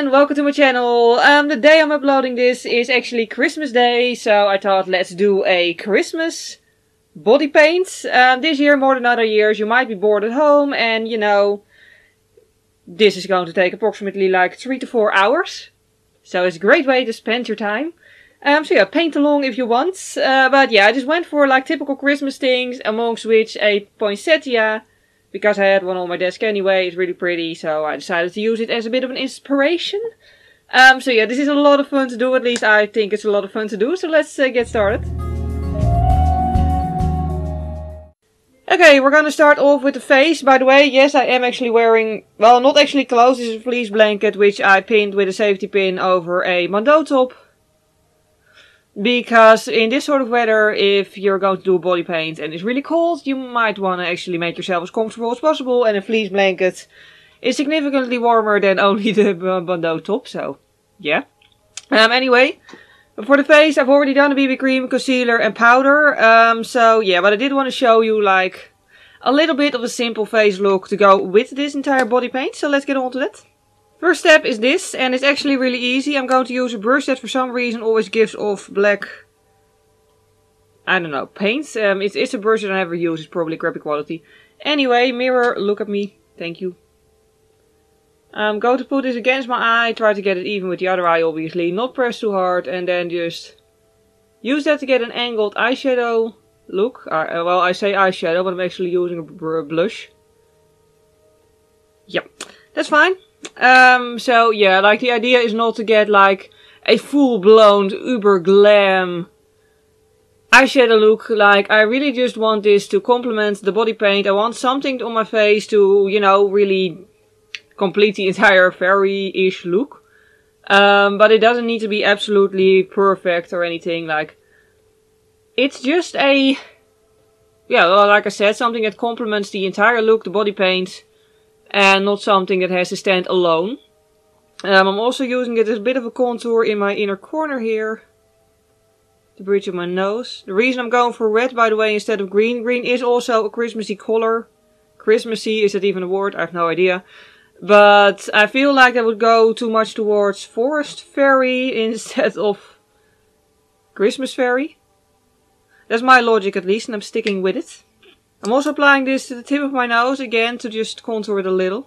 everyone, welcome to my channel. The day I'm uploading this is actually Christmas Day, so I thought let's do a Christmas body paint. This year more than other years you might be bored at home and you know, this is going to take approximately like 3 to 4 hours. So it's a great way to spend your time. So yeah, paint along if you want. But yeah, I just went for like typical Christmas things, amongst which a poinsettia. Because I had one on my desk anyway, it's really pretty, so I decided to use it as a bit of an inspiration. So yeah, this is a lot of fun to do, at least I think it's a lot of fun to do, so let's get started. Okay, we're gonna start off with the face. By the way, yes, I am actually wearing, well, not actually clothes, this is a fleece blanket, which I pinned with a safety pin over a bandeau top. Because in this sort of weather, if you're going to do a body paint and it's really cold, you might want to actually make yourself as comfortable as possible. And a fleece blanket is significantly warmer than only the bandeau top, so yeah. Anyway, for the face, I've already done a BB cream, concealer and powder. So yeah, but I did want to show you like a little bit of a simple face look to go with this entire body paint. So let's get on to that. First step is this, and it's actually really easy. I'm going to use a brush that for some reason always gives off black, I don't know, paint. It's a brush that I never use, it's probably crappy quality. Anyway, mirror, look at me, thank you. I'm going to put this against my eye, try to get it even with the other eye obviously, not press too hard, and then just use that to get an angled eyeshadow look. Well, I say eyeshadow, but I'm actually using a blush. Yep, that's fine. So yeah, like the idea is not to get like a full-blown uber glam eyeshadow look. Like I really just want this to complement the body paint. I want something on my face to, you know, really complete the entire fairy-ish look. But it doesn't need to be absolutely perfect or anything. Like, it's just a, yeah, well, like I said, something that complements the entire look, the body paint. And not something that has to stand alone. I'm also using it as a bit of a contour in my inner corner here. The bridge of my nose. The reason I'm going for red, by the way, instead of green. Green is also a Christmassy color. Christmassy, is that even a word? I have no idea. But I feel like that would go too much towards forest fairy instead of Christmas fairy. That's my logic at least, and I'm sticking with it. I'm also applying this to the tip of my nose again to just contour it a little.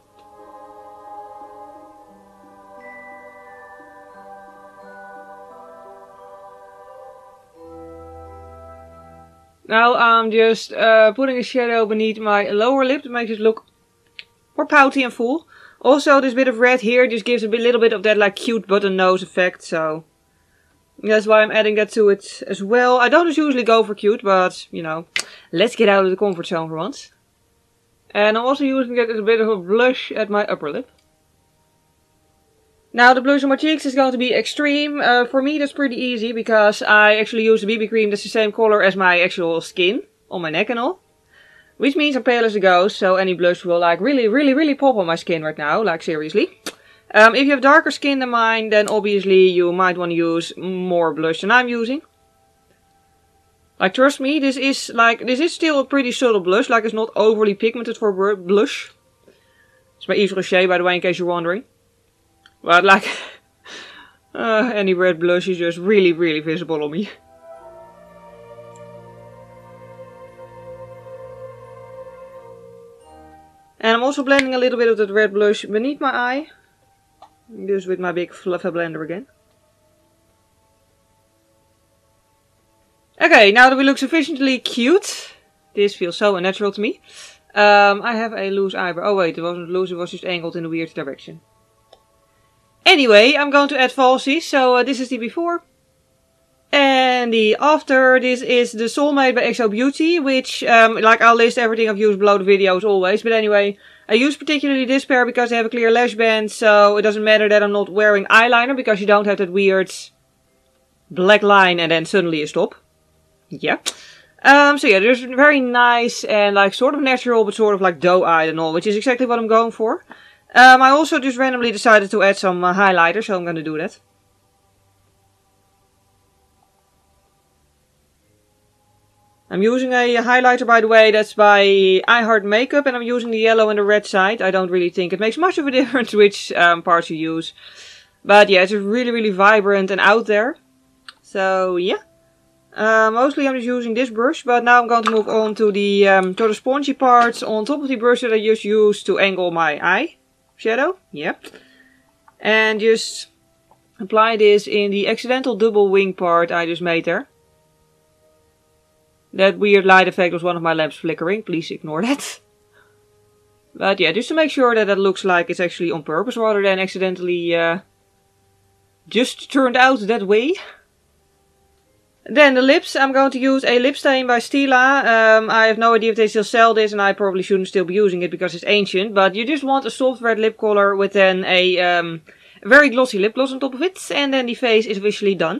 Now I'm just putting a shadow beneath my lower lip to make it look more pouty and full. Also this bit of red here just gives a little bit of that like cute button nose effect, so that's why I'm adding that to it as well. I don't usually go for cute, but, you know, let's get out of the comfort zone for once. And I'm also using it as a bit of a blush at my upper lip. Now the blush on my cheeks is going to be extreme. For me that's pretty easy, because I actually use a BB cream that's the same color as my actual skin, on my neck and all. Which means I'm pale as a ghost, so any blush will like really pop on my skin right now, like seriously. If you have darker skin than mine, then obviously you might want to use more blush than I'm using. Like, trust me, this is still a pretty subtle blush, like it's not overly pigmented for blush. It's my Yves Rocher, by the way, in case you're wondering. But like, any red blush is just really visible on me. And I'm also blending a little bit of that red blush beneath my eye. Just with my big fluffy blender again. Okay, now that we look sufficiently cute. This feels so unnatural to me. I have a loose eyebrow. Oh wait, it wasn't loose, it was just angled in a weird direction. Anyway, I'm going to add falsies. So this is the before. And the after. This is the Soulmate by XO Beauty. Which, like I'll list everything I've used below the video as always. But anyway, I use particularly this pair because they have a clear lash band, so it doesn't matter that I'm not wearing eyeliner, because you don't have that weird black line and then suddenly a stop. Yeah. So yeah, they're very nice and like sort of natural, but sort of like doe-eyed and all, which is exactly what I'm going for. I also just randomly decided to add some highlighter, so I'm gonna do that. I'm using a highlighter, by the way, that's by I Heart Makeup, and I'm using the yellow and the red side. I don't really think it makes much of a difference which parts you use. But yeah, it's just really, really vibrant and out there. So yeah. Mostly I'm just using this brush, but now I'm going to move on to the spongy parts on top of the brush that I just used to angle my eye shadow. Yep. And just apply this in the accidental double wing part I just made there. That weird light effect was one of my lamps flickering, please ignore that. But yeah, just to make sure that it looks like it's actually on purpose rather than accidentally just turned out that way. Then the lips, I'm going to use a lip stain by Stila. I have no idea if they still sell this, and I probably shouldn't still be using it because it's ancient. But you just want a soft red lip color with then a very glossy lip gloss on top of it. And then the face is officially done.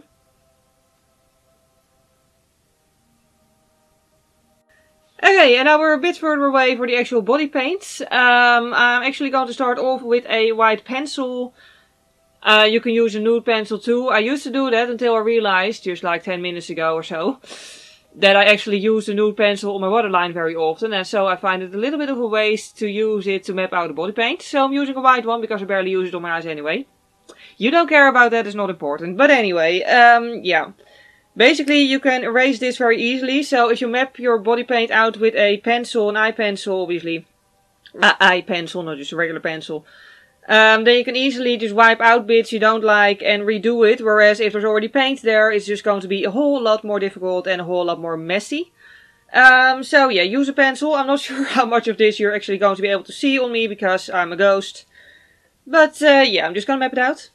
Okay, and now we're a bit further away for the actual body paint. I'm actually going to start off with a white pencil. You can use a nude pencil too. I used to do that until I realized, just like 10 minutes ago or so, that I actually use the nude pencil on my waterline very often. And so I find it a little bit of a waste to use it to map out the body paint. So I'm using a white one because I barely use it on my eyes anyway. You don't care about that, it's not important. But anyway, yeah. Basically, you can erase this very easily. So if you map your body paint out with a pencil, an eye pencil, obviously. Eye pencil, not just a regular pencil. Then you can easily just wipe out bits you don't like and redo it. Whereas if there's already paint there, it's just going to be a whole lot more difficult and a whole lot more messy. So yeah, use a pencil. I'm not sure how much of this you're actually going to be able to see on me because I'm a ghost. But yeah, I'm just gonna map it out.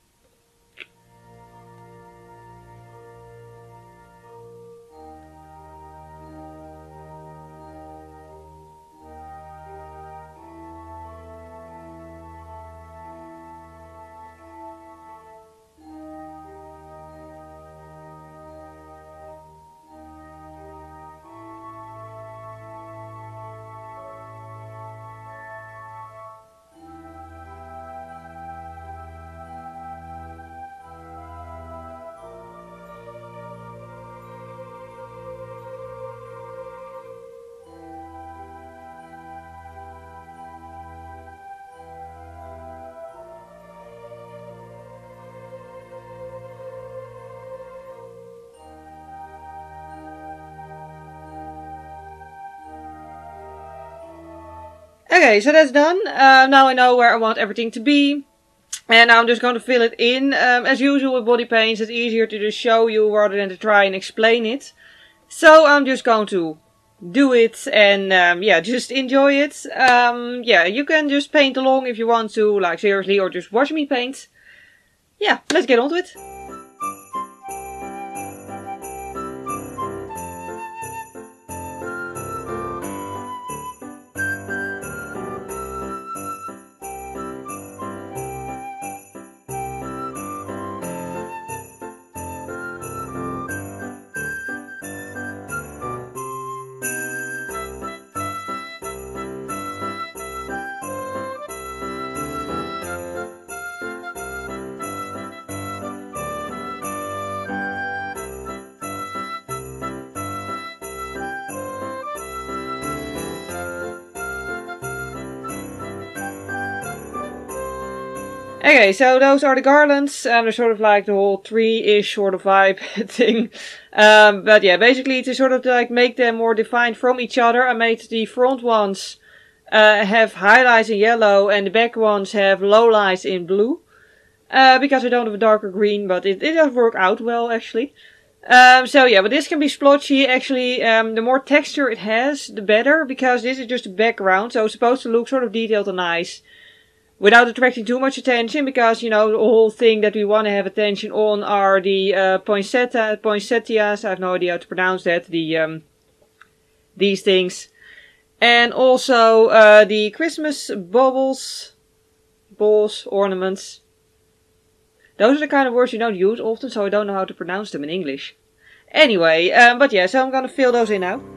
Okay, so that's done. Now I know where I want everything to be. And now I'm just going to fill it in. As usual with body paints, it's easier to just show you rather than to try and explain it. So I'm just going to do it and yeah, just enjoy it. Yeah, you can just paint along if you want to, like seriously, or just watch me paint. Yeah, let's get on to it. Okay, so those are the garlands. They're sort of like the whole tree-ish sort of vibe thing. But yeah, basically to sort of like make them more defined from each other, I made the front ones have highlights in yellow and the back ones have lowlights in blue. Because I don't have a darker green, but it does work out well actually. So yeah, but this can be splotchy. Actually, the more texture it has, the better, because this is just a background, so it's supposed to look sort of detailed and nice. Without attracting too much attention, because, you know, the whole thing that we want to have attention on are the poinsettias, I have no idea how to pronounce that, these things. And also the Christmas balls, ornaments. Those are the kind of words you don't use often, so I don't know how to pronounce them in English. Anyway, but yeah, so I'm gonna fill those in now.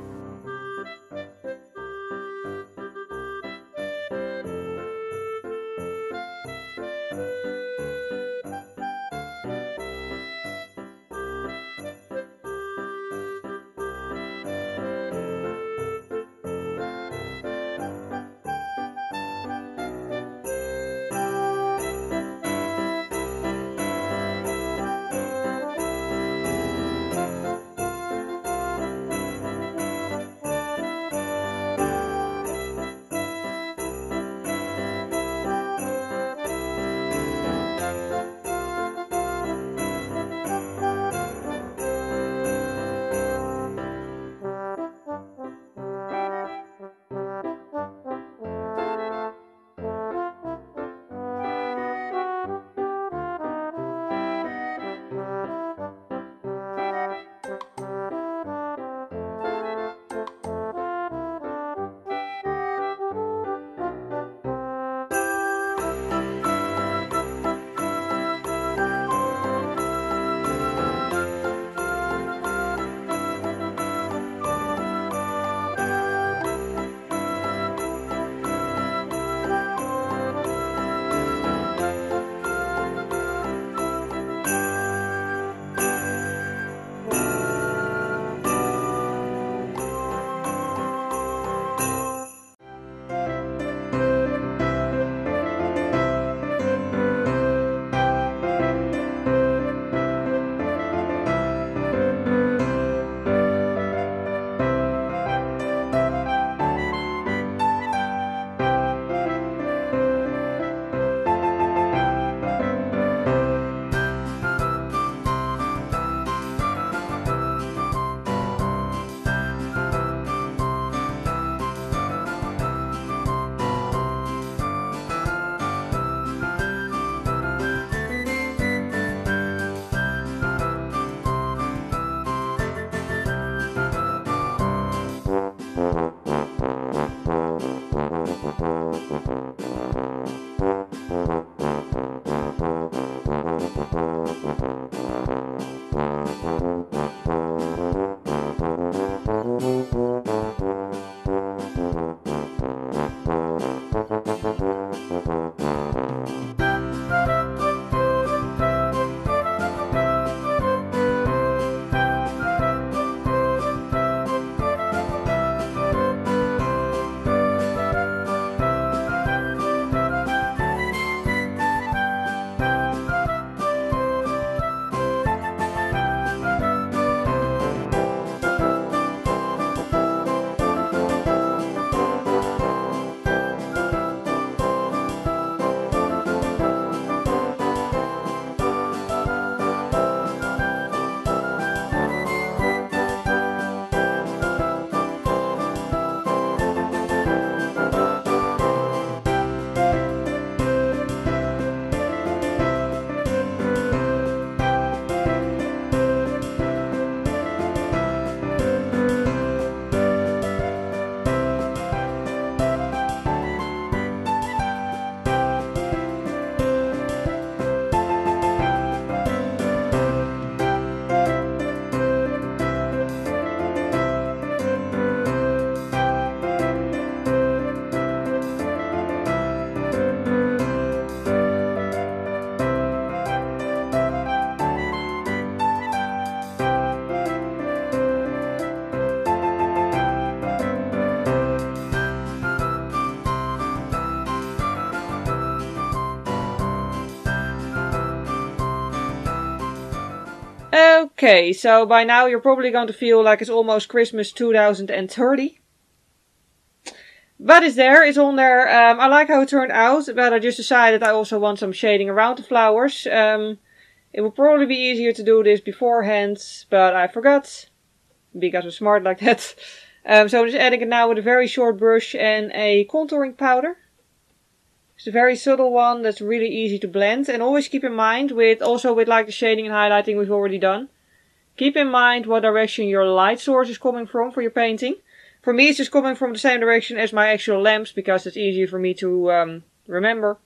Okay, so by now you're probably going to feel like it's almost Christmas 2030. But it's there, it's on there. I like how it turned out, but I just decided I also want some shading around the flowers. It would probably be easier to do this beforehand, but I forgot. Because I'm smart like that. So I'm just adding it now with a very short brush and a contouring powder. It's a very subtle one that's really easy to blend. And always keep in mind, with like the shading and highlighting we've already done, keep in mind what direction your light source is coming from for your painting. For me it's just coming from the same direction as my actual lamps, because it's easier for me to remember.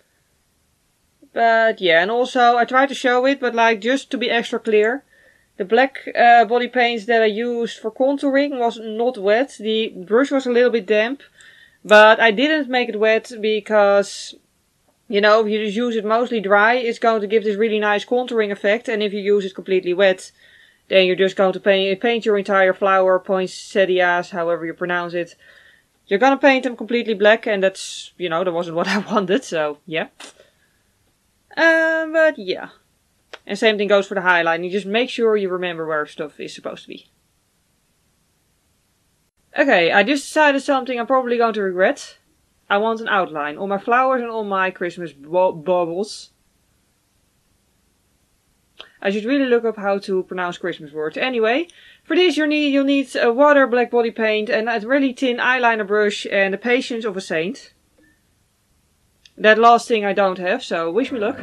But yeah, and also I tried to show it, but like just to be extra clear, the black body paints that I used for contouring was not wet. The brush was a little bit damp, but I didn't make it wet because, you know, if you just use it mostly dry, it's going to give this really nice contouring effect. And if you use it completely wet, then you're just going to paint your entire flower, poinsettias, however you pronounce it. You're going to paint them completely black, and that's, you know, that wasn't what I wanted, so yeah. But yeah. And same thing goes for the highlight. You just make sure you remember where stuff is supposed to be. Okay, I just decided something I'm probably going to regret. I want an outline on my flowers and on my Christmas baubles. I should really look up how to pronounce Christmas words. Anyway, for this you'll need a water black body paint and a really thin eyeliner brush and the patience of a saint. That last thing I don't have, so wish me luck.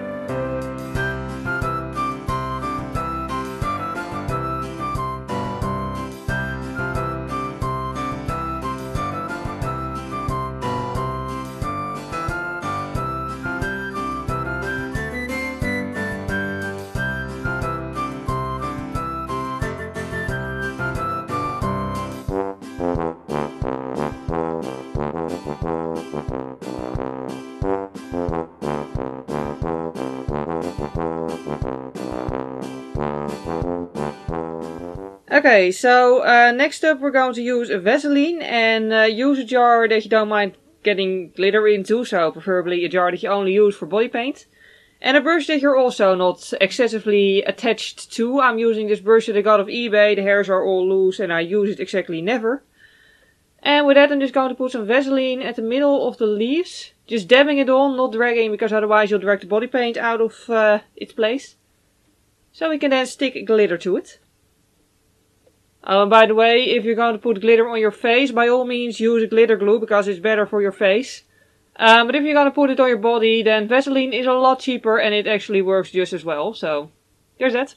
Okay, so next up we're going to use a Vaseline and use a jar that you don't mind getting glitter into, so preferably a jar that you only use for body paint. And a brush that you're also not excessively attached to. I'm using this brush that I got off eBay, the hairs are all loose and I use it exactly never. And with that I'm just going to put some Vaseline at the middle of the leaves. Just dabbing it on, not dragging, because otherwise you'll drag the body paint out of its place. So we can then stick glitter to it. Oh, and by the way, if you're going to put glitter on your face, by all means use a glitter glue, because it's better for your face. But if you're going to put it on your body, then Vaseline is a lot cheaper and it actually works just as well. So, there's that.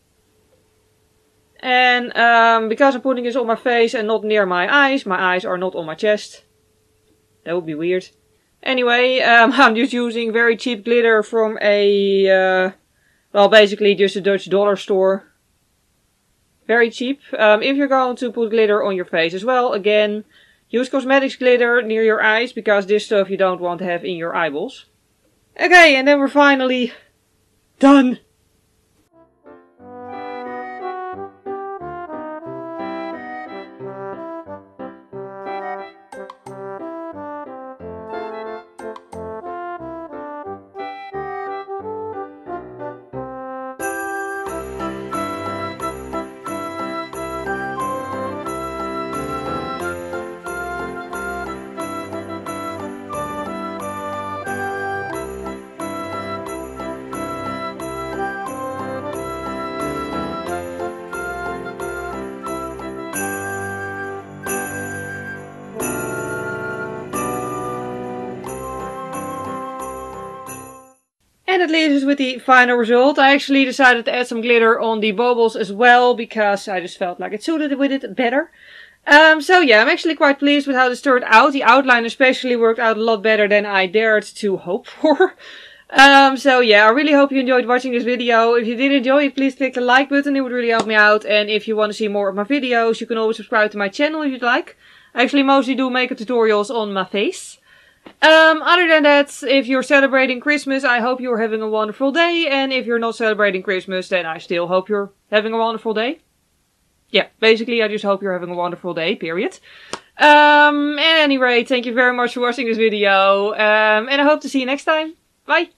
And because I'm putting this on my face and not near my eyes are not on my chest. That would be weird. Anyway, I'm just using very cheap glitter from a, well, basically just a Dutch dollar store. Very cheap. If you're going to put glitter on your face as well, again, use cosmetics glitter near your eyes, because this stuff you don't want to have in your eyeballs. Okay, and then we're finally done. And that leaves us with the final result. I actually decided to add some glitter on the baubles as well, because I just felt like it suited with it better. So yeah, I'm actually quite pleased with how this turned out. The outline especially worked out a lot better than I dared to hope for. So yeah, I really hope you enjoyed watching this video. If you did enjoy it, please click the like button, it would really help me out. And if you want to see more of my videos, you can always subscribe to my channel if you'd like. I actually mostly do makeup tutorials on my face. Other than that, if you're celebrating Christmas, I hope you're having a wonderful day. And if you're not celebrating Christmas, then I still hope you're having a wonderful day. Yeah, basically I just hope you're having a wonderful day, period. At any rate, thank you very much for watching this video. And I hope to see you next time. Bye!